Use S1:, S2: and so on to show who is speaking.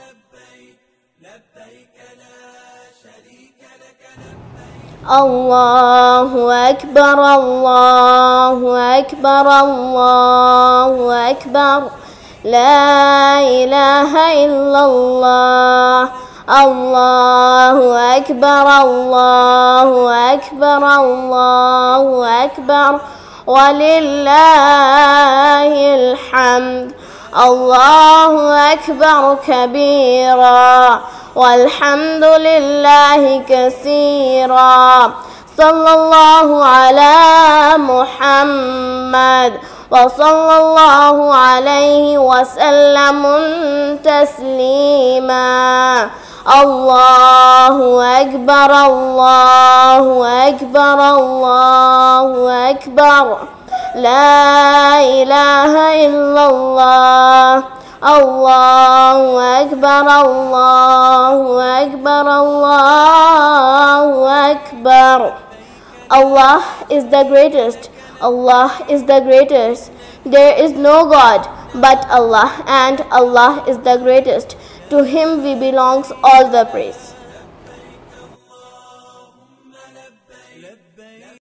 S1: لبيك لبيك لا شريك لك لبيك.
S2: الله أكبر الله أكبر الله أكبر لا إله إلا الله. الله أكبر الله أكبر الله أكبر ولله الحمد. الله أكبر كبيرا والحمد لله كثيرا. صلى الله على محمد وصلى الله عليه وسلم تسليما. الله أكبر الله أكبر الله أكبر لا إله إلا الله. الله أكبر الله أكبر الله أكبر. Allah is the greatest. Allah is the greatest. There is no God but Allah, and Allah is the greatest. To Him we belongs all the praise.